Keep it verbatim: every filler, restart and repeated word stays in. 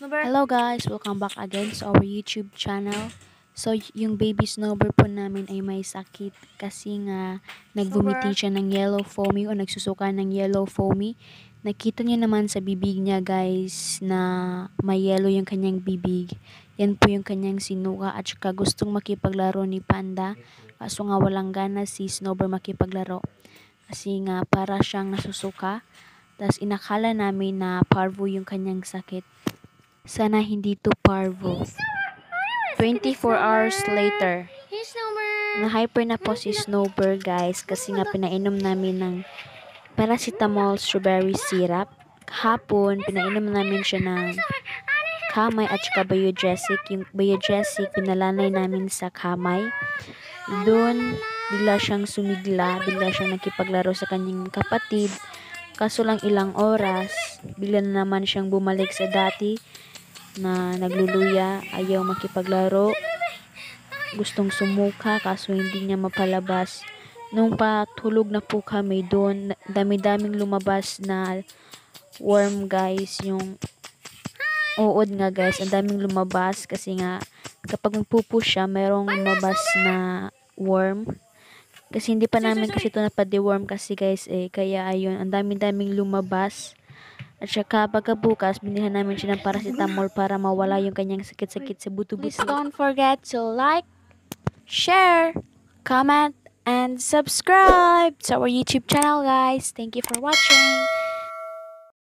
Hello guys, welcome back again sa our YouTube channel. So y- yung baby snowbird po namin ay may sakit kasi nga nagvomiting siya ng yellow foamy o nagsusuka ng yellow foamy. Nakita niyo naman sa bibig niya guys na may yellow yung kanyang bibig. Yan po yung kanyang sinuka at saka gustong makipaglaro ni Panda. Kaso nga walang gana si snowbird makipaglaro kasi nga para siyang nasusuka. Tapos inakala namin na parvo yung kanyang sakit. Sana hindi to parvo. twenty-four hours later, Hey, Snowbird! na-hyper na po si Snowbird guys kasi nga pinainom namin ng paracetamol strawberry syrup. Kahapon, pinainom namin siya ng kamay at saka biogesic. Yung biogesic, pinalanay namin sa kamay. Doon, bigla siyang sumigla, bigla siyang nakipaglaro sa kanyang kapatid. Kaso lang ilang oras, bigla na naman siyang bumalik sa dati na nagluluya, ayaw makipaglaro, gustong sumuka kaso hindi niya mapalabas. Nung patulog na po kami doon, dami-daming lumabas na worm guys, yung uod nga guys, ang daming lumabas kasi nga kapag magpupo siya, merong lumabas na worm. Kasi hindi pa namin kasi ito napade-worm kasi guys eh. Kaya ayun, ang daming-daming lumabas. At saka pagkabukas, binilhan namin siya ng paracetamol para mawala yung kanyang sakit-sakit sa buto-buto. Please don't forget to like, share, comment, and subscribe to our YouTube channel guys. Thank you for watching.